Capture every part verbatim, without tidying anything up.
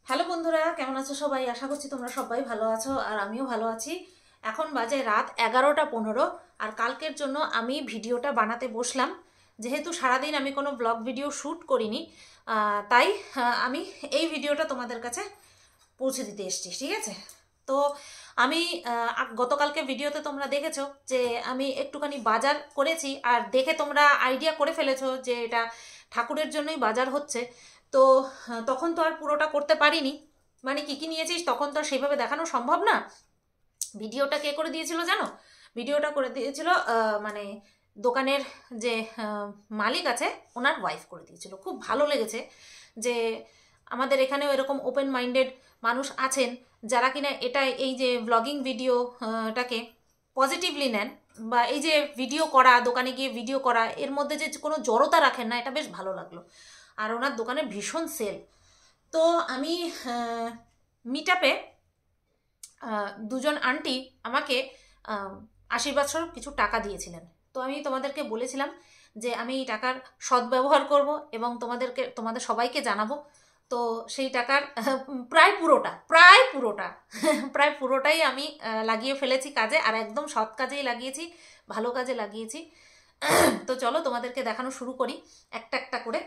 Hello বন্ধুরা, কেমন আছো সবাই? আশা করছি তোমরা সবাই ভালো আছো আর আমিও ভালো আছি। এখন বাজে রাত এগারোটা পনেরো আর কালকের জন্য আমি ভিডিওটা বানাতে বসলাম। যেহেতু সারাদিন আমি কোনো ব্লগ ভিডিও শ্যুট করিনি, তাই আমি এই ভিডিওটা তোমাদের কাছে পৌঁছে দিতে এসেছি, ঠিক আছে? তো আমি গতকালকে ভিডিওতে তোমরা দেখেছো যে আমি একটুখানি বাজার করেছি, আর দেখে তোমরা আইডিয়া করে ফেলেছো যে এটা ঠাকুরের জন্যই বাজার হচ্ছে। তো তখন তো আর পুরোটা করতে পারিনি, মানে কী কী নিয়েছিস তখন তো আর সেইভাবে দেখানো সম্ভব না। ভিডিওটা কে করে দিয়েছিল জানো? ভিডিওটা করে দিয়েছিল মানে দোকানের যে মালিক আছে ওনার ওয়াইফ করে দিয়েছিল। খুব ভালো লেগেছে যে আমাদের এখানেও এরকম ওপেন মাইন্ডেড মানুষ আছেন যারা কিনা এটা এই যে ব্লগিং ভিডিওটাকে পজিটিভলি নেন, বা এই যে ভিডিও করা, দোকানে গিয়ে ভিডিও করা, এর মধ্যে যে কোনো জড়তা রাখেন না, এটা বেশ ভালো লাগলো। আর ওনার দোকানে ভীষণ সেল। তো আমি মিট আপে দুজন আন্টি আমাকে আশীর্বাদ স্বরূপ কিছু টাকা দিয়েছিলেন। তো আমি তোমাদেরকে বলেছিলাম যে আমি এই টাকার সদ্ব্যবহার করব এবং তোমাদেরকে তোমাদের সবাইকে জানাবো। তো সেই টাকার প্রায় পুরোটা প্রায় পুরোটা প্রায় পুরোটাই আমি লাগিয়ে ফেলেছি কাজে, আর একদম সৎ কাজেই লাগিয়েছি, ভালো কাজে লাগিয়েছি। তো চলো তোমাদেরকে দেখানো শুরু করি একটা একটা করে।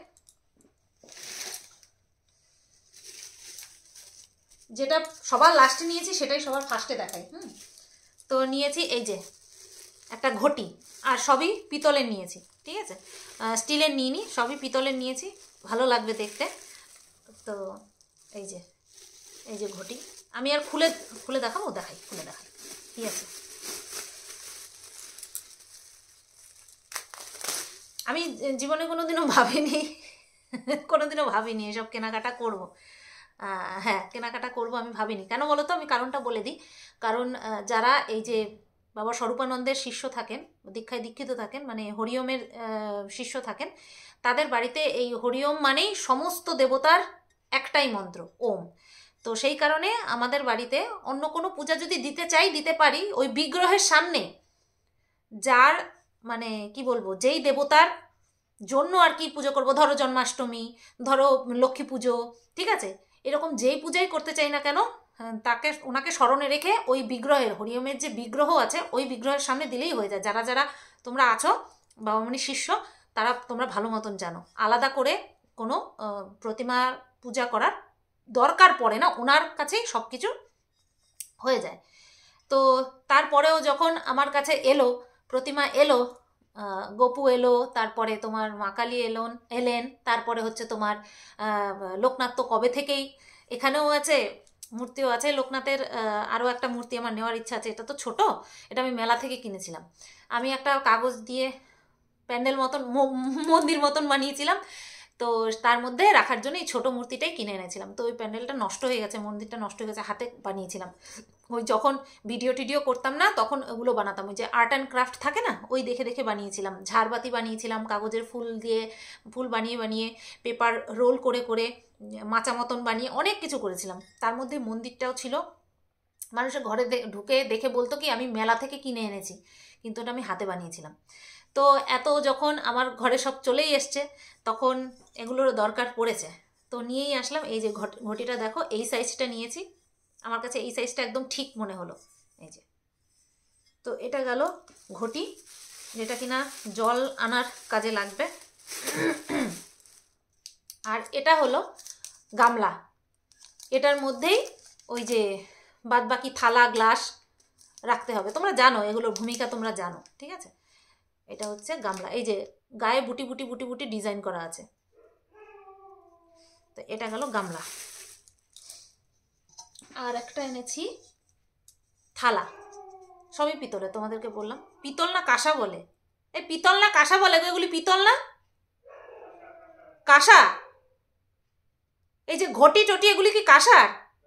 যেটা সবার লাস্টে নিয়েছি সেটাই সবার ফার্স্টে দেখাই। হুম তো নিয়েছি এই যে একটা ঘটি, আর সবই পিতলের নিয়েছি, ঠিক আছে? স্টিলের নিইনি, সবই পিতলের নিয়েছি, ভালো লাগবে দেখতে। তো এই যে এই যে ঘটি, আমি আর খুলে খুলে দেখাবো, দেখাই খুলে দেখাই, ঠিক আছে? আমি জীবনে কোনোদিনও ভাবিনি কোনোদিনও ভাবিনি এসব কেনাকাটা করব। হ্যাঁ, কেনাকাটা করব আমি ভাবিনি। কেন বলো তো? আমি কারণটা বলে দিই। কারণ যারা এই যে বাবা স্বরূপানন্দের শিষ্য থাকেন, দীক্ষায় দীক্ষিত থাকেন, মানে হরিওমের শিষ্য থাকেন, তাদের বাড়িতে এই হরিওম মানেই সমস্ত দেবতার একটাই মন্ত্র, ওম। তো সেই কারণে আমাদের বাড়িতে অন্য কোনো পূজা যদি দিতে চাই দিতে পারি, ওই বিগ্রহের সামনে যার মানে কি বলবো, যেই দেবতার জন্য আর কি পুজো করব, ধরো জন্মাষ্টমী, ধরো লক্ষ্মী পুজো, ঠিক আছে? এরকম যেই পূজাই করতে চাই না কেন, তাকে ওনাকে স্মরণে রেখে ওই বিগ্রহের, হরিওমের যে বিগ্রহ আছে ওই বিগ্রহের সামনে দিলেই হয়ে যায়। যারা যারা তোমরা আছো বাবামণি শিষ্য, তারা তোমরা ভালো মতন জানো, আলাদা করে কোনো প্রতিমা পূজা করার দরকার পড়ে না, ওনার কাছেই সব কিছু হয়ে যায়। তো তারপরেও যখন আমার কাছে এলো প্রতিমা, এলো গোপু এলো, তারপরে তোমার মা কালী এলেন এলেন তারপরে হচ্ছে তোমার লোকনাথ তো কবে থেকেই এখানেও আছে, মূর্তিও আছে লোকনাথের। আরও একটা মূর্তি আমার নেওয়ার ইচ্ছা আছে, এটা তো ছোট, এটা আমি মেলা থেকে কিনেছিলাম। আমি একটা কাগজ দিয়ে প্যান্ডেল মতন, মন্দির মতন বানিয়েছিলাম, তো তার মধ্যে রাখার জন্য এই ছোটো মূর্তিটাই কিনে এনেছিলাম। তো ওই প্যান্ডেলটা নষ্ট হয়ে গেছে, মন্দিরটা নষ্ট হয়ে গেছে, হাতে বানিয়েছিলাম। ওই যখন ভিডিও টিডিও করতাম না তখন ওগুলো বানাতাম, ওই যে আর্ট অ্যান্ড ক্রাফট থাকে না, ওই দেখে দেখে বানিয়েছিলাম। ঝাড়বাতি বানিয়েছিলাম কাগজের ফুল দিয়ে, ফুল বানিয়ে বানিয়ে পেপার রোল করে করে মাচা মতন বানিয়ে অনেক কিছু করেছিলাম। তার মধ্যে মন্দিরটাও ছিল। মানুষের ঘরে ঢুকে দেখে বলতো কি আমি মেলা থেকে কিনে এনেছি, কিন্তু ওটা আমি হাতে বানিয়েছিলাম। তো এত যখন আমার ঘরে সব চলেই এসছে, তখন এগুলোর দরকার পড়েছে, তো নিয়েই আসলাম। এই যে ঘটিটা দেখো, এই সাইজটা নিয়েছি, আমার কাছে এই সাইজটা একদম ঠিক মনে হলো, এই যে। তো এটা গেল ঘটি, যেটা কিনা জল আনার কাজে লাগবে। আর এটা হলো গামলা, এটার মধ্যেই ওই যে বাদ বাকি থালা গ্লাস রাখতে হবে, তোমরা জানো এগুলোর ভূমিকা, তোমরা জানো, ঠিক আছে? এটা হচ্ছে গামলা, এই যে গায়ে বুটি বুটি বুটি বুটি ডিজাইন করা আছে। তো এটা গেল গামলা। আর একটা এনেছি থালা, সবই পিতলে, তোমাদেরকে বললাম পিতল না কাঁসা বলে, এই পিতল না কাঁসা বলে, এগুলি পিতল না কাঁসা? এই যে ঘটি টটি এগুলি কি কাঁসার?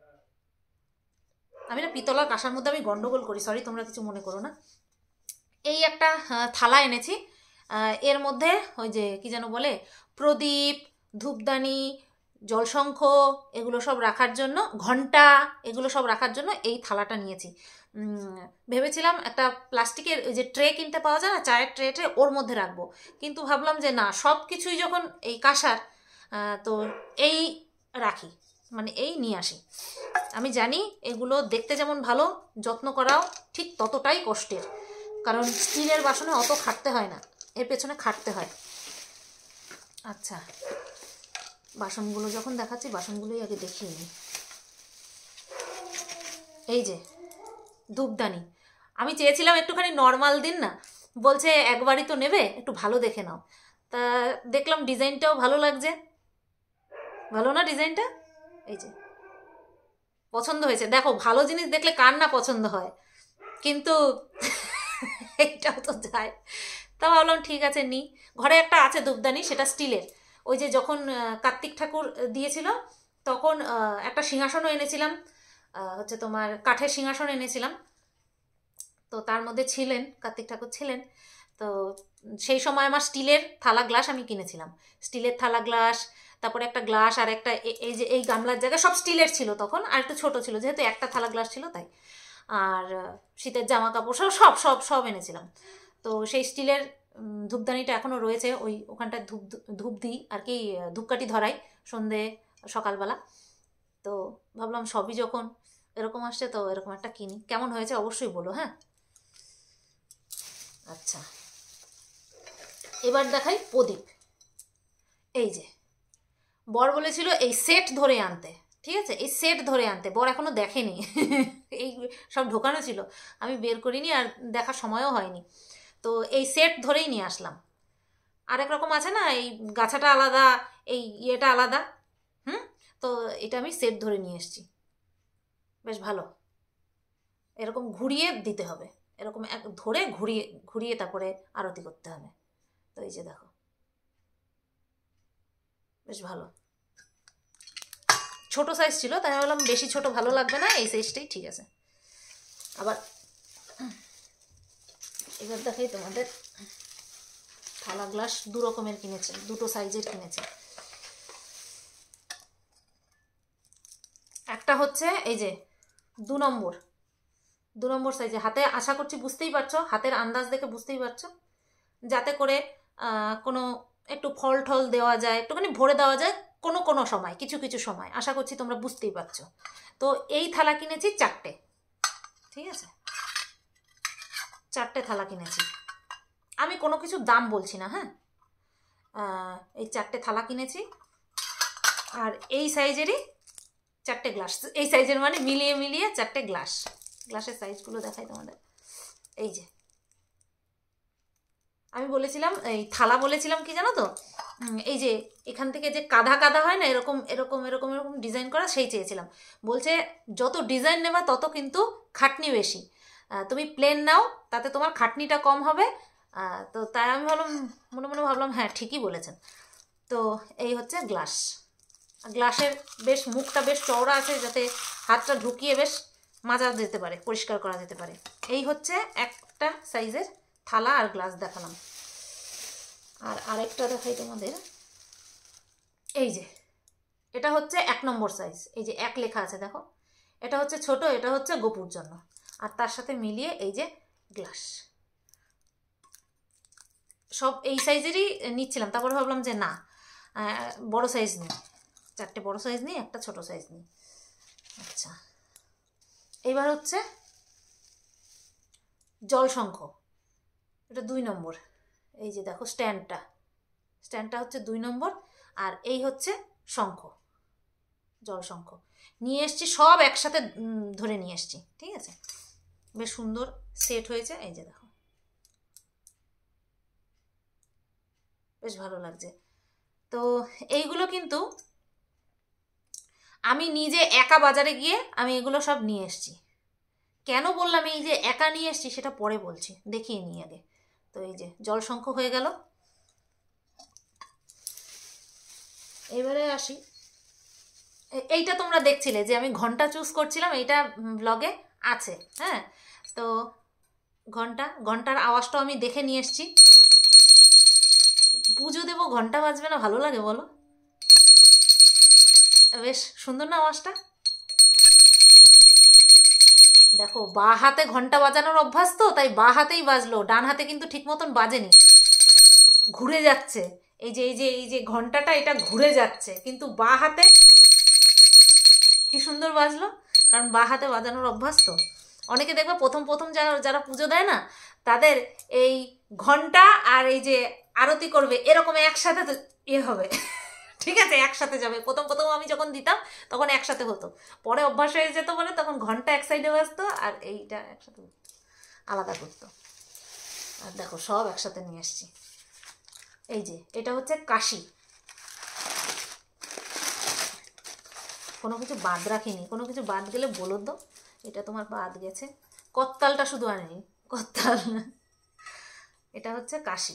আমি না পিতল আর কাঁসার মধ্যে আমি গন্ডগোল করি, সরি, তোমরা কিছু মনে করো না। এই একটা থালা এনেছি, এর মধ্যে ওই যে কি যেন বলে, প্রদীপ, ধূপদানি, জলশঙ্খ, এগুলো সব রাখার জন্য, ঘণ্টা, এগুলো সব রাখার জন্য এই থালাটা নিয়েছি। ভেবেছিলাম একটা প্লাস্টিকের ওই যে ট্রে কিনতে পাওয়া যায় না, চায়ের ট্রে ট্রে, ওর মধ্যে রাখবো, কিন্তু ভাবলাম যে না, সব কিছুই যখন এই কাঁসার, তো এই রাখি। মানে এই নিয়ে আসি। আমি জানি এগুলো দেখতে যেমন ভালো, যত্ন করাও ঠিক ততটাই কষ্টের, কারণ স্টিলের বাসনে অত খাটতে হয় না, এর পেছনে খাটতে হয়। আচ্ছা, বাসনগুলো যখন দেখাচ্ছি বাসনগুলোই আগে দেখিয়ে নিই। এই যে ধূপদানি, আমি চেয়েছিলাম একটুখানি নর্মাল দিন না, বলছে একবারই তো নেবে, একটু ভালো দেখে নাও। তা দেখলাম ডিজাইনটাও ভালো লাগছে, ভালো না ডিজাইনটা? এই যে পছন্দ হয়েছে। দেখো, ভালো জিনিস দেখলে কার না পছন্দ হয়, কিন্তু এইটাও তো যায়। তা ভাবলাম ঠিক আছে নিই। ঘরে একটা আছে ধূপদানি, সেটা স্টিলের। ওই যে যখন কার্তিক ঠাকুর দিয়েছিল তখন একটা সিংহাসনও এনেছিলাম, হচ্ছে তোমার কাঠের সিংহাসন এনেছিলাম, তো তার মধ্যে ছিলেন কার্তিক ঠাকুর ছিলেন। তো সেই সময় আমার স্টিলের থালা গ্লাস আমি কিনেছিলাম, স্টিলের থালা গ্লাস, তারপরে একটা গ্লাস আর একটা এই যে এই গামলার জায়গায় সব স্টিলের ছিল তখন, আর একটু ছোটো ছিল যেহেতু একটা থালা গ্লাস ছিল তাই। আর শীতের জামা কাপড় সব সব সব সব এনেছিলাম। তো সেই স্টিলের ধূপদানিটা এখনও রয়েছে, ওই ওখানটায় ধূপ ধূপ দিই আর কি, ধূপকাঠি ধরাই সন্ধে সকালবেলা। তো ভাবলাম সবই যখন এরকম আসছে তো এরকম একটা কিনি। কেমন হয়েছে অবশ্যই বলো, হ্যাঁ। আচ্ছা, এবার দেখাই প্রদীপ। এই যে বর বলেছিল এই সেট ধরে আনতে, ঠিক আছে, এই সেট ধরে আনতে, বর এখনো দেখেনি। এই সব ঢোকানো ছিল, আমি বের করিনি আর দেখার সময়ও হয়নি। তো এই সেট ধরেই নিয়ে আসলাম। আরেক রকম আছে না, এই গাছাটা আলাদা, এই ইয়েটা আলাদা, হুম, তো এটা আমি সেট ধরে নিয়ে এসেছি। বেশ ভালো, এরকম ঘুরিয়ে দিতে হবে, এরকম এক ধরে ঘুরিয়ে ঘুরিয়ে তারপরে আরতি করতে হবে। তো এই যে দেখো, বেশ ভালো। ছোট সাইজ ছিল তাই ভাবলাম বেশি ছোট ভালো লাগবে না, এই সাইজটাই ঠিক আছে। আবার এবার দেখাই তোমাদের, থালা গ্লাস দু রকমের কিনেছে, দুটো সাইজের কিনেছে। একটা হচ্ছে এই যে দু নম্বর দু নম্বর সাইজে, হাতে আশা করছি বুঝতেই পারছো, হাতের আন্দাজ দেখে বুঝতেই পারছো, যাতে করে কোনো একটু ফল টল দেওয়া যায়, একটুখানি ভরে দেওয়া যায় কোনো কোনো সময়, কিছু কিছু সময়, আশা করছি তোমরা বুঝতেই পারছো। তো এই থালা কিনেছি চারটে, ঠিক আছে, চারটে থালা কিনেছি। আমি কোনো কিছু দাম বলছি না, হ্যাঁ, এই চারটে থালা কিনেছি। আর এই সাইজেরই চারটে গ্লাস, এই সাইজের মানে মিলিয়ে মিলিয়ে চারটে গ্লাস। গ্লাসের সাইজগুলো দেখাই তোমাদের। এই যে আমি বলেছিলাম এই থালা বলেছিলাম কি জানো তো, এই যে এখান থেকে যে কাঁধা কাঁধা হয় না, এরকম এরকম এরকম এরকম ডিজাইন করা, সেই চেয়েছিলাম। বলছে যত ডিজাইন নেবা তত কিন্তু খাটনি বেশি, তুমি প্লেন নাও তাতে তোমার খাটনিটা কম হবে। তো তাই আমি ভাবলাম, মনে মনে ভাবলাম হ্যাঁ ঠিকই বলেছেন। তো এই হচ্ছে গ্লাস। গ্লাসের বেশ মুখটা বেশ চওড়া আছে, যাতে হাতটা ঢুকিয়ে বেশ মাজা যেতে পারে, পরিষ্কার করা যেতে পারে। এই হচ্ছে একটা সাইজের থালা আর গ্লাস দেখালাম। আর আরেকটা দেখাই তোমাদের, এই যে এটা হচ্ছে এক নম্বর সাইজ, এই যে এক লেখা আছে দেখো, এটা হচ্ছে ছোট, এটা হচ্ছে গোপুর জন্য। আর তার সাথে মিলিয়ে এই যে গ্লাস, সব এই সাইজেরই নিচ্ছিলাম। তারপরে ভাবলাম যে না, বড় সাইজ নিই, চারটে বড় সাইজ নিই, একটা ছোট সাইজ নিই। আচ্ছা, এইবার হচ্ছে জল শঙ্খ, এটা দুই নম্বর। এই যে দেখো স্ট্যান্ডটা, স্ট্যান্ডটা হচ্ছে দুই নম্বর। আর এই হচ্ছে শঙ্খ, জল শঙ্খ নিয়ে এসছি, সব একসাথে ধরে নিয়ে এসছি, ঠিক আছে, বেশ সুন্দর সেট হয়েছে। এই যে দেখো, বেশ ভালো লাগছে। তো এইগুলো কিন্তু আমি নিজে একা বাজারে গিয়ে আমি এগুলো সব নিয়ে এসছি। কেন বললাম এই যে একা নিয়ে এসছি সেটা পরে বলছি, দেখিয়ে নিই আগে। তো এই যে জল শঙ্খ হয়ে গেল। এবারে আসি, এইটা তোমরা দেখছিলে যে আমি ঘন্টা চুজ করছিলাম, এইটা ব্লগে আছে, হ্যাঁ। তো ঘন্টা, ঘন্টার আওয়াজটাও আমি দেখে নিয়ে এসছি। পুজো দেবো, ঘন্টা বাজবে না ভালো লাগে বলো? বেশ সুন্দর না আওয়াজটা? দেখো, বা হাতে ঘন্টা বাজানোর অভ্যাস তো, তাই বা হাতেই বাজলো, ডান হাতে কিন্তু ঠিক মতন বাজেনি, ঘুরে যাচ্ছে। এই যে এই যে এই যে ঘন্টাটা, এটা ঘুরে যাচ্ছে, কিন্তু বা হাতে কি সুন্দর বাজলো, কারণ বা হাতে বাজানোর অভ্যাস তো। অনেকে দেখবে প্রথম প্রথম যারা যারা পুজো দেয় না, তাদের এই ঘন্টা আর এই যে আরতি করবে এরকম একসাথে ইয়ে হবে, ঠিক আছে, একসাথে যাবে। প্রথম প্রথম আমি যখন দিতাম তখন একসাথে হতো, পরে অভ্যাস হয়ে যেত বলে তখন ঘন্টা এক সাইডে বাজতো আর এইটা একসাথে আলাদা করতো। আর দেখো সব একসাথে নিয়ে আসছি। এই যে এটা হচ্ছে কাশি, কোনো কিছু বাদ রাখিনি, কোনো কিছু বাদ গেলে বলো তো, এটা তোমার বাদ গেছে। কত্তালটা শুধু আনেনি, কত্তাল। এটা হচ্ছে কাশি,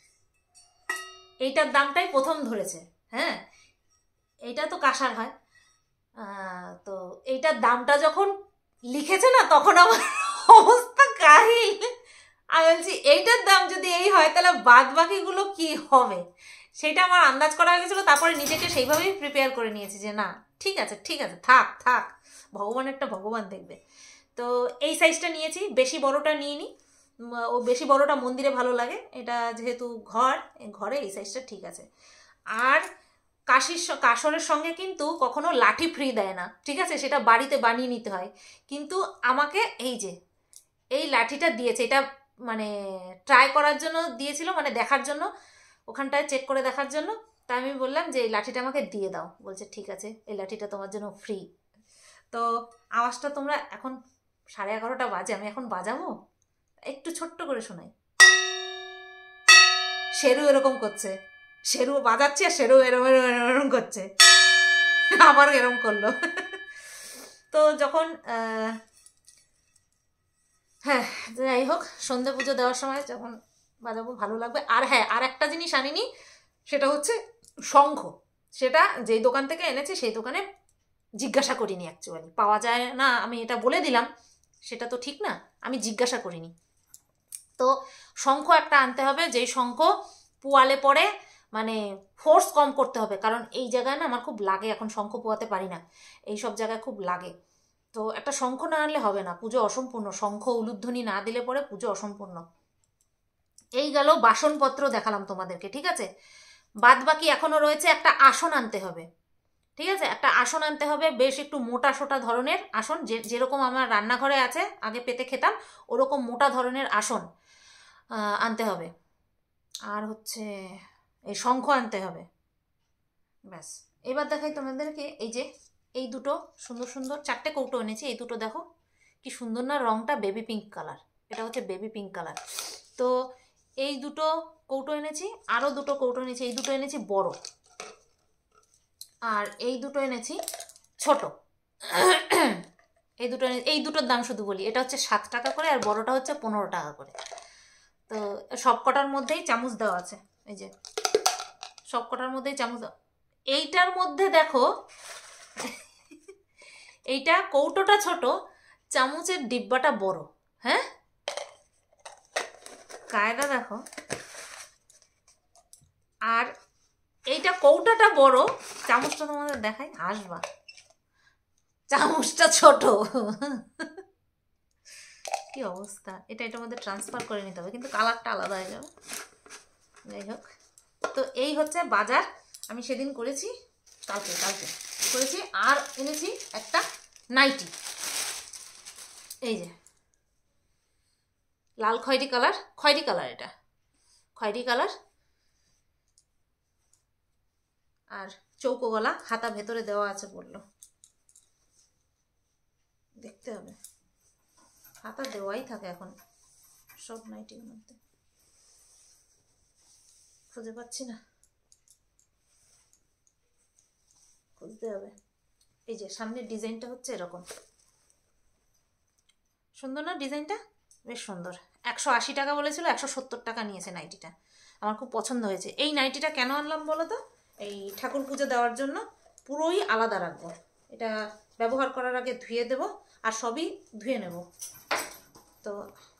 এইটার দামটাই প্রথম ধরেছে। হ্যাঁ, এইটা তো কাঁসার হয়, তো এইটার দামটা যখন লিখেছে না তখন আমার অবস্থা কাহিল। আমি বলছি এইটার দাম যদি এই হয় তাহলে বাদ বাকিগুলো কি হবে, সেটা আমার আন্দাজ করা হয়ে গেছিলো। তারপরে নিজেকে সেইভাবেই প্রিপেয়ার করে নিয়েছি যে না ঠিক আছে ঠিক আছে থাক থাক, ভগবান একটা ভগবান দেখবে। তো এই সাইজটা নিয়েছি, বেশি বড়টা নিইনি, ও বেশি বড়টা মন্দিরে ভালো লাগে, এটা যেহেতু ঘর, ঘরে এই সাইজটা ঠিক আছে। আর কাশির কাসরের সঙ্গে কিন্তু কখনো লাঠি ফ্রি দেয় না, ঠিক আছে, সেটা বাড়িতে বানিয়ে নিতে হয়। কিন্তু আমাকে এই যে এই লাঠিটা দিয়েছে, এটা মানে ট্রাই করার জন্য দিয়েছিল, মানে দেখার জন্য, ওখানটায় চেক করে দেখার জন্য। তাই আমি বললাম যে এই লাঠিটা আমাকে দিয়ে দাও, বলছে ঠিক আছে এই লাঠিটা তোমার জন্য ফ্রি। তো আওয়াজটা তোমরা, এখন সাড়ে এগারোটা বাজে, আমি এখন বাজাবো, একটু ছোট্ট করে শোনাই। শেরু এরকম করছে, শেরু বাজাচ্ছে আর শেরু এরম এরম এরম করছে, আবার এরম করলো। তো যখন হ্যাঁ যাই হোক, সন্ধে পুজো দেওয়ার সময় যখন বাজাবো ভালো লাগবে। আর হ্যাঁ, আর একটা জিনিস আনিনি, সেটা হচ্ছে শঙ্খ। সেটা যেই দোকান থেকে এনেছি সেই দোকানে জিজ্ঞাসা করিনি, অ্যাকচুয়ালি পাওয়া যায় না, আমি এটা বলে দিলাম, সেটা তো ঠিক না, আমি জিজ্ঞাসা করিনি। তো শঙ্খ একটা আনতে হবে, যেই শঙ্খ পোয়ালে পরে মানে ফোর্স কম করতে হবে, কারণ এই জায়গায় না আমার খুব লাগে, এখন শঙ্খ পোয়াতে পারি না, এই সব জায়গায় খুব লাগে। তো একটা শঙ্খ না আনলে হবে না, পুজো অসম্পূর্ণ, শঙ্খ উলুধ্বনি না দিলে পরে পুজো অসম্পূর্ণ। এই গেল বাসনপত্র দেখালাম তোমাদেরকে, ঠিক আছে। বাদ বাকি এখনো রয়েছে একটা আসন আনতে হবে, ঠিক আছে, একটা আসন আনতে হবে, বেশ একটু মোটা সোটা ধরনের আসন, যে যেরকম আমার রান্নাঘরে আছে আগে পেতে খেতাম ওরকম মোটা ধরনের আসন আনতে হবে। আর হচ্ছে এই শঙ্খ আনতে হবে, ব্যাস। এবার দেখাই তোমাদেরকে, এই যে এই দুটো সুন্দর সুন্দর চারটে কৌটো এনেছি, এই দুটো দেখো কি সুন্দর না, রংটা বেবি পিঙ্ক কালার, এটা হচ্ছে বেবি পিঙ্ক কালার। তো এই দুটো কৌটো এনেছি, আরও দুটো কৌটো এনেছি, এই দুটো এনেছি বড়, আর এই দুটো এনেছি ছোট। এই দুটো এই দুটোর দাম শুধু বলি, এটা হচ্ছে সাত টাকা করে আর বড়টা হচ্ছে পনেরো টাকা করে। তো সব কটার মধ্যেই চামচ দেওয়া আছে, এই যে সব কটার মধ্যেই চামচ দেওয়া। এইটার মধ্যে দেখো, এইটা কৌটোটা ছোট, চামচের ডিব্বাটা বড়। হ্যাঁ, কায়দা দেখো। আর এইটা কৌটাটা বড়, চামচটা তোমাদের দেখাই, আসবা, চামচটা ছোট। কি অবস্থা, এটা এটার মধ্যে ট্রান্সফার করে নিতে হবে, কিন্তু কালারটা আলাদা হয়ে যাবে। যাই হোক, তো এই হচ্ছে বাজার আমি সেদিন করেছি, কালকে কালকে করেছি। আর এনেছি একটা নাইটি, এই যে লাল খয়েরি কালার, খয়েরি কালার, এটা খয়েরি কালার, আর চৌকো গলা, হাতা ভেতরে দেওয়া আছে বললো, দেখতে হবে, হাতা দেওয়াই থাকে এখন সব নাইটির মধ্যে, খুঁজে পাচ্ছি না, খুঁজতে হবে। এই যে সামনের ডিজাইনটা হচ্ছে এরকম, সুন্দর না ডিজাইনটা, বেশ সুন্দর। একশো আশি টাকা বলেছিল, একশো সত্তর টাকা নিয়েছে নাইটিটা, আমার খুব পছন্দ হয়েছে। এই নাইটিটা কেন আনলাম বলো তো, এই ঠাকুর পুজো দেওয়ার জন্য, পুরোই আলাদা রাখবো, এটা ব্যবহার করার আগে ধুয়ে দেব, আর সবই ধুয়ে নেব। তো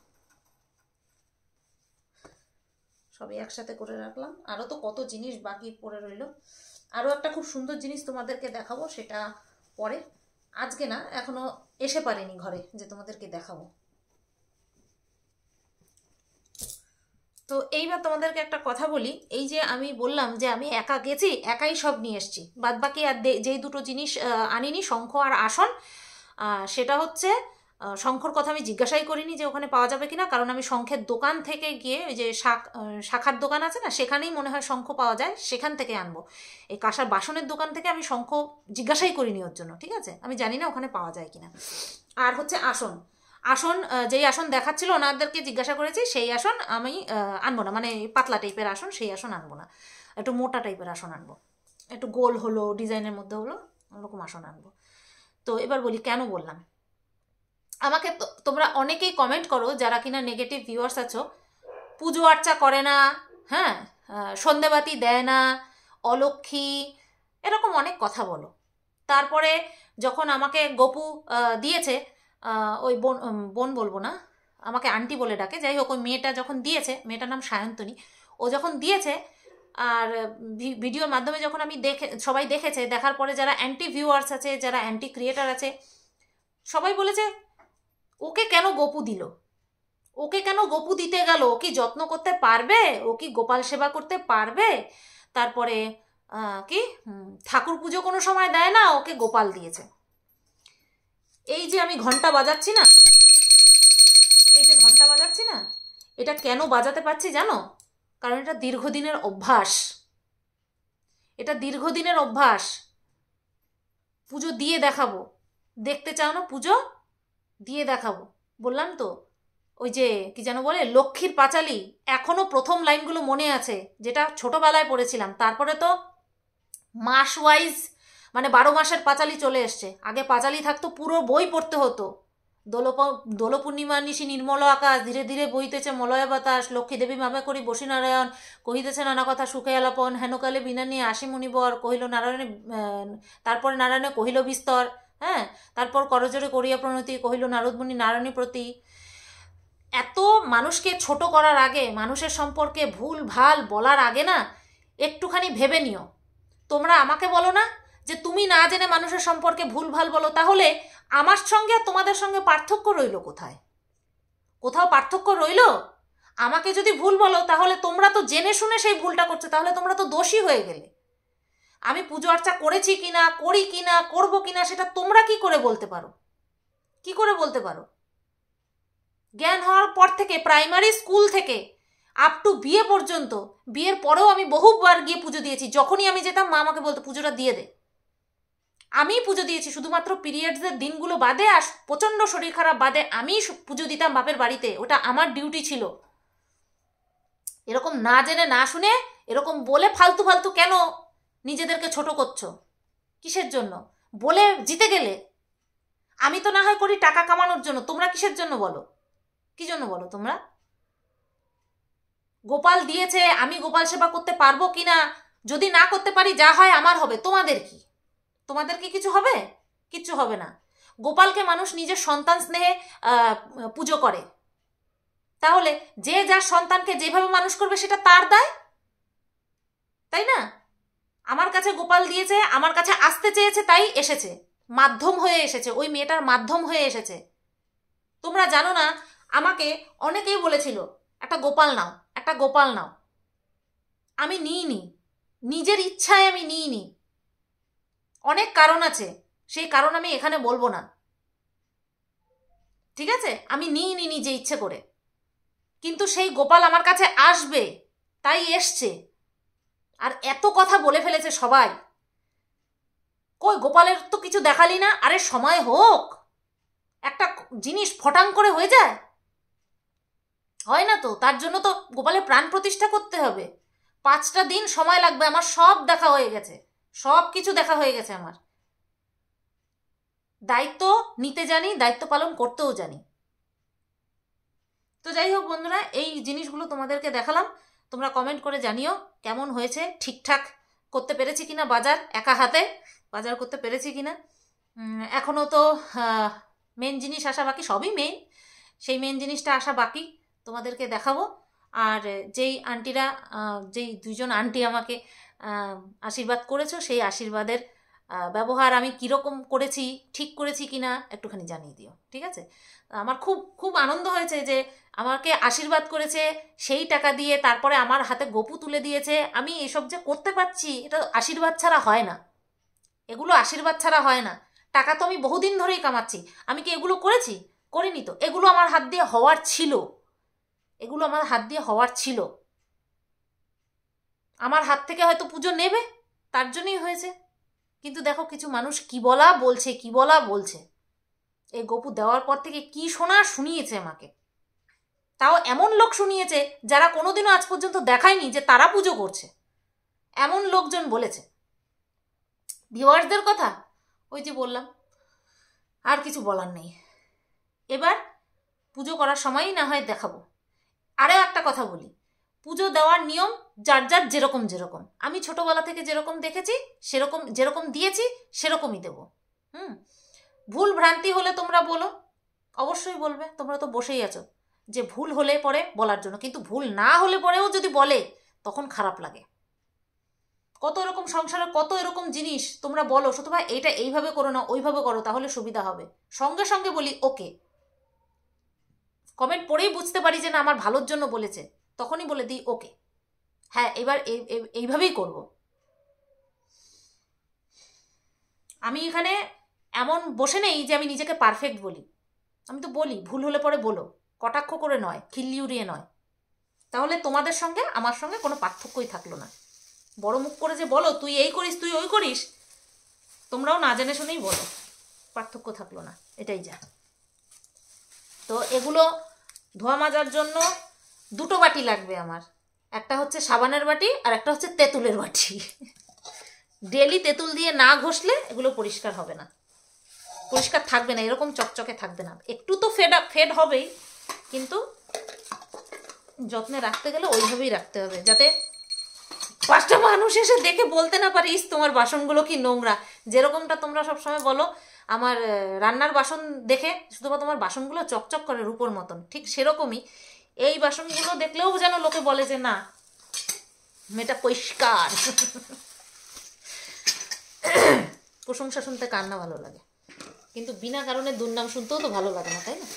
সবই একসাথে করে রাখলাম, আরও তো কত জিনিস বাকি পড়ে রইল। আরও একটা খুব সুন্দর জিনিস তোমাদেরকে দেখাবো, সেটা পরে, আজকে না, এখনো এসে পারিনি ঘরে যে তোমাদেরকে দেখাবো। তো এইবার তোমাদেরকে একটা কথা বলি, এই যে আমি বললাম যে আমি একা গেছি, একাই সব নিয়ে এসছি, বাদ বাকি আর যেই দুটো জিনিস আনিনি, শঙ্খ আর আসন, সেটা হচ্ছে শঙ্খর কথা আমি জিজ্ঞাসাই করিনি যে ওখানে পাওয়া যাবে কিনা, কারণ আমি শঙ্খের দোকান থেকে গিয়ে ওই যে শাক শাখার দোকান আছে না, সেখানেই মনে হয় শঙ্খ পাওয়া যায়, সেখান থেকে আনবো। এই কাঁসার বাসনের দোকান থেকে আমি শঙ্খ জিজ্ঞাসাই করিনি ওর জন্য, ঠিক আছে, আমি জানি না ওখানে পাওয়া যায় কিনা। আর হচ্ছে আসন, আসন যেই আসন দেখাচ্ছিল ওনাদেরকে জিজ্ঞাসা করেছি, সেই আসন আমি আনবো না, মানে পাতলা টাইপের আসন, সেই আসন আনবো না, একটু মোটা টাইপের আসন আনবো, একটু গোল হলো ডিজাইনের মধ্যে হলো ওরকম আসন আনবো। তো এবার বলি কেন বললাম। আমাকে তোমরা অনেকেই কমেন্ট করো যারা কিনা নেগেটিভ ভিউয়ার্স আছো, পুজো আর্চা করে না, হ্যাঁ, সন্ধেবাতি দেয় না, অলক্ষী, এরকম অনেক কথা বলো। তারপরে যখন আমাকে গপু দিয়েছে, ওই বোন বোন বলবো না, আমাকে আন্টি বলে ডাকে, যাই হোক, ওই মেয়েটা যখন দিয়েছে, মেয়েটার নাম সায়ন্তনী, ও যখন দিয়েছে আর ভিডিওর মাধ্যমে যখন আমি দেখে, সবাই দেখেছে, দেখার পরে যারা অ্যান্টি ভিউয়ার্স আছে, যারা অ্যান্টি ক্রিয়েটার আছে, সবাই বলেছে ওকে কেন গপু দিল, ওকে কেন গপু দিতে গেল, ও কি যত্ন করতে পারবে, ও কি গোপাল সেবা করতে পারবে, তারপরে কি ঠাকুর পুজো কোনো সময় দেয় না, ওকে গোপাল দিয়েছে। এই যে আমি ঘন্টা বাজাচ্ছি না, এই যে ঘন্টা বাজাচ্ছি না, এটা কেন বাজাতে পারছি জানো? কারণ এটা দীর্ঘদিনের অভ্যাস, এটা দীর্ঘদিনের অভ্যাস। পুজো দিয়ে দেখাবো, দেখতে চাও না পুজো দিয়ে দেখাবো, বললাম তো, ওই যে কি যেন বলে, লক্ষ্মীর পাঁচালী, এখনো প্রথম লাইনগুলো মনে আছে, যেটা ছোটবেলায় পড়েছিলাম। তারপরে তো মাস ওয়াইজ, মানে বারো মাসের পাঁচালী চলে এসছে। আগে পাঁচালী থাকতো, পুরো বই পড়তে হতো। দোল দোল পূর্ণিমা নিশি নির্মল আকাশ, ধীরে ধীরে বইতেছে মলয় বাতাস, লক্ষ্মী দেবী মামে করি বসি নারায়ণ, কহিতেছে নানা কথা সুখে আলাপন, হেনকালে বিনা নিয়ে আসি মুনিবর, কহিল নারায়ণে, তারপরে নারায়ণে কহিল বিস্তর, হ্যাঁ, তারপর করজোরে করিয়া প্রণতি, কহিল নারদমুনি নারায়ণী প্রতি। এত মানুষকে ছোট করার আগে, মানুষের সম্পর্কে ভুল ভাল বলার আগে না, একটুখানি ভেবে নিও। তোমরা আমাকে বলো না যে তুমি না জেনে মানুষের সম্পর্কে ভুল ভাল বলো, তাহলে আমার সঙ্গে আর তোমাদের সঙ্গে পার্থক্য রইল কোথায়? কোথাও পার্থক্য রইল? আমাকে যদি ভুল বলো, তাহলে তোমরা তো জেনে শুনে সেই ভুলটা করছো, তাহলে তোমরা তো দোষী হয়ে গেলে। আমি পুজো আর্চা করেছি কিনা, করি কিনা, করবো কিনা, সেটা তোমরা কি করে বলতে পারো? কি করে বলতে পারো? জ্ঞান হওয়ার পর থেকে, প্রাইমারি স্কুল থেকে আপ টু বিয়ে পর্যন্ত, বিয়ের পরেও আমি বহুবার গিয়ে পুজো দিয়েছি। যখনই আমি যেতাম, মা আমাকে বলতো পুজোটা দিয়ে দে। আমি পুজো দিয়েছি, শুধুমাত্র পিরিয়ডসের দিনগুলো বাদে আর প্রচণ্ড শরীর খারাপ বাদে আমি পুজো দিতাম বাপের বাড়িতে, ওটা আমার ডিউটি ছিল। এরকম না জেনে না শুনে এরকম বলে ফালতু ফালতু কেন নিজেদেরকে ছোট করছো? কিসের জন্য? বলে জিতে গেলে? আমি তো না হয় করি টাকা কামানোর জন্য, তোমরা কিসের জন্য বলো? কি জন্য বলো তোমরা? গোপাল দিয়েছে, আমি গোপাল সেবা করতে পারবো কিনা, যদি না করতে পারি যা হয় আমার হবে, তোমাদের কি? তোমাদের কি কিছু হবে? কিচ্ছু হবে না। গোপালকে মানুষ নিজের সন্তান স্নেহে পুজো করে, তাহলে যে যার সন্তানকে যেভাবে মানুষ করবে সেটা তার দায়, তাই না? আমার কাছে গোপাল দিয়েছে, আমার কাছে আসতে চেয়েছে, তাই এসেছে, মাধ্যম হয়ে এসেছে, ওই মেয়েটার মাধ্যম হয়ে এসেছে। তোমরা জানো না, আমাকে অনেকেই বলেছিল একটা গোপাল নাও, একটা গোপাল নাও। আমি নিইনি, নিজের ইচ্ছায় আমি নিইনি। অনেক কারণ আছে, সেই কারণ আমি এখানে বলবো না, ঠিক আছে? আমি নিইনি নিজে ইচ্ছে করে, কিন্তু সেই গোপাল আমার কাছে আসবে, তাই এসছে। আর এত কথা বলে ফেলেছে সবাই, কই গোপালের তো কিছু দেখালি না। আরে সময় হোক, একটা জিনিস ফটাং করে হয়ে যায়? হয় না তো, তার জন্য তো গোপালের প্রাণ প্রতিষ্ঠা করতে হবে। পাঁচটা দিন সময় লাগবে, আমার সব দেখা হয়ে গেছে, সব কিছু দেখা হয়ে গেছে। আমার দায়িত্ব নিতে জানি, দায়িত্ব পালন করতেও জানি। তো যাই হোক বন্ধুরা, এই জিনিসগুলো তোমাদেরকে দেখালাম। তোমরা কমেন্ট করে জানিও কেমন হয়েছে, ঠিকঠাক করতে পেরেছি কিনা, বাজার একা হাতে বাজার করতে পেরেছি কিনা। এখনও তো মেন জিনিস আসা বাকি, সবই মেন, সেই মেন জিনিসটা আসা বাকি, তোমাদেরকে দেখাবো। আর যেই আন্টিরা, যেই দুজন আন্টি আমাকে আশীর্বাদ করেছো, সেই আশীর্বাদের ব্যবহার আমি কীরকম করেছি, ঠিক করেছি কি না একটুখানি জানিয়ে দিও, ঠিক আছে? আমার খুব খুব আনন্দ হয়েছে যে আমাকে আশীর্বাদ করেছে, সেই টাকা দিয়ে তারপরে আমার হাতে গপু তুলে দিয়েছে। আমি এসব যে করতে পারছি এটা আশীর্বাদ ছাড়া হয় না, এগুলো আশীর্বাদ ছাড়া হয় না। টাকা তো আমি বহুদিন ধরেই কামাচ্ছি, আমি কি এগুলো করেছি? করিনি তো। এগুলো আমার হাত দিয়ে হওয়ার ছিল, এগুলো আমার হাত দিয়ে হওয়ার ছিল। আমার হাত থেকে হয়তো পুজো নেবে, তার জন্যই হয়েছে। কিন্তু দেখো কিছু মানুষ কি বলা বলছে, কি বলা বলছে। এই গপু দেওয়ার পর থেকে কি শোনা শুনিয়েছে আমাকে, তাও এমন লোক শুনিয়েছে যারা কোনোদিনও আজ পর্যন্ত দেখায়নি যে তারা পুজো করছে, এমন লোকজন বলেছে। ভিউয়ার্সদের কথা ওই যে বললাম, আর কিছু বলার নেই। এবার পুজো করার সময়ই না হয় দেখাবো। আরও একটা কথা বলি, পুজো দেওয়ার নিয়ম যার যার যেরকম যেরকম। আমি ছোটবেলা থেকে যেরকম দেখেছি সেরকম, যেরকম দিয়েছি সেরকমই দেব। হুম, ভুল ভ্রান্তি হলে তোমরা বলো, অবশ্যই বলবে, তোমরা তো বসেই আছো যে ভুল হলে পরে বলার জন্য। কিন্তু ভুল না হলে পরেও যদি বলে তখন খারাপ লাগে। কত এরকম সংসারে কত এরকম জিনিস তোমরা বলো, শুধু ভাই এইটা এইভাবে করো না, ওইভাবে করো, তাহলে সুবিধা হবে। সঙ্গে সঙ্গে বলি ওকে, কমেন্ট পড়েই বুঝতে পারি যে না আমার ভালোর জন্য বলেছে, তখনই বলে দিই ওকে, হ্যাঁ এবার এইভাবেই করব। আমি এখানে এমন বসে নেই যে আমি নিজেকে পারফেক্ট বলি। আমি তো বলি ভুল হলে পরে বলো, কটাক্ষ করে নয়, খিল্লি উড়িয়ে নয়। তাহলে তোমাদের সঙ্গে আমার সঙ্গে কোনো পার্থক্যই থাকলো না। বড় মুখ করে যে বলো তুই এই করিস তুই ওই করিস, তোমরাও না জেনে শুনেই বলো, পার্থক্য থাকলো না, এটাই যা। তো এগুলো ধোয়া মাজার জন্য দুটো বাটি লাগবে আমার, একটা হচ্ছে সাবানের বাটি আর একটা হচ্ছে তেঁতুলের বাটি। ডেলি তেঁতুল দিয়ে না ঘষলে এগুলো পরিষ্কার হবে না, পরিষ্কার থাকবে না, এরকম চকচকে থাকবে না। একটু তো ফেড ফেড হবেই, কিন্তু যত্নে রাখতে গেলে ওইভাবেই রাখতে হবে, যাতে পাঁচটা মানুষ এসে দেখে বলতে না পারিস তোমার বাসনগুলো কি নোংরা। যেরকমটা তোমরা সবসময় বলো আমার রান্নার বাসন দেখে শুধুমাত্র তোমার বাসনগুলো চকচক করে রূপোর মতন, ঠিক সেরকমই এই বাসনগুলো দেখলেও যেন লোকে বলে যে না মেয়েটা পরিষ্কার। প্রশংসা শুনতে কার না ভালো লাগে, কিন্তু বিনা কারণে দুর্নাম শুনতেও তো ভালো লাগে না, তাই না?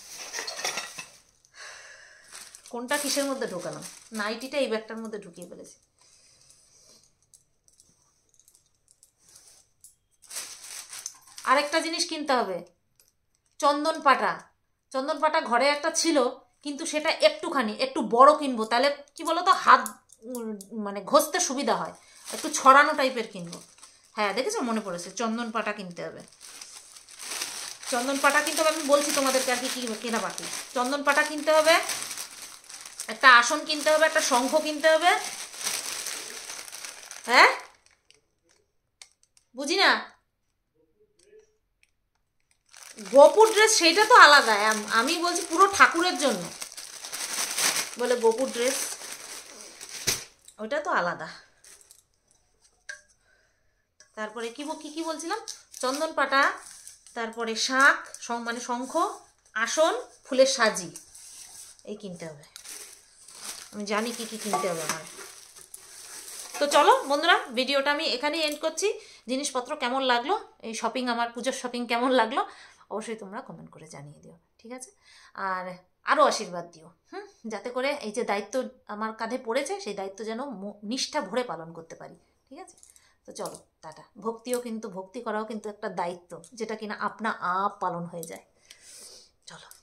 কোনটা কিসের মধ্যে ঢোকালাম, নাইটিটা এই ব্যাগটার মধ্যে ঢুকিয়ে ফেলেছি। আরেকটা জিনিস কিনতে হবে, চন্দন পাটা। চন্দন পাটা ঘরে একটা ছিল, কিন্তু সেটা একটুখানি একটু বড় কিনবো, তাহলে কি বলতো হাত মানে ঘষতে সুবিধা হয়, একটু ছড়ানো টাইপের কিনবো। হ্যাঁ দেখেছো, মনে পড়েছে, চন্দন পাটা কিনতে হবে। চন্দন পাটা কিনতে হবে, আমি বলছি তোমাদেরকে আর কি কি কেনা বাকি। চন্দন পাটা কিনতে হবে, একটা আসন কিনতে হবে, একটা শঙ্খ কিনতে হবে। হ্যাঁ বুঝি না, গোপুর ড্রেস সেইটা তো আলাদা, আমি বলছি পুরো ঠাকুরের জন্য বলে গোপুর ড্রেস, ওইটা তো আলাদা। তারপরে কি কি কি বলছিলাম, চন্দন পাটা, তারপরে শাঁখ মানে শঙ্খ, আসন, ফুলের সাজি, এই কিনতে হবে। আমি জানি কি কি কিনতে হবে আমার। তো চলো বন্ধুরা, ভিডিওটা আমি এখানেই এন্ড করছি। জিনিসপত্র কেমন লাগলো, এই শপিং, আমার পুজোর শপিং কেমন লাগলো অবশ্যই তোমরা কমেন্ট করে জানিয়ে দিও, ঠিক আছে? আর আরও আশীর্বাদ দিও, হুম, যাতে করে এই যে দায়িত্ব আমার কাঁধে পড়েছে সেই দায়িত্ব যেন নিষ্ঠা ভরে পালন করতে পারি, ঠিক আছে? তো চলো টাটা। ভক্তিও কিন্তু, ভক্তি করাও কিন্তু একটা দায়িত্ব, যেটা কিনা আপনা আপ পালন হয়ে যায়। চলো।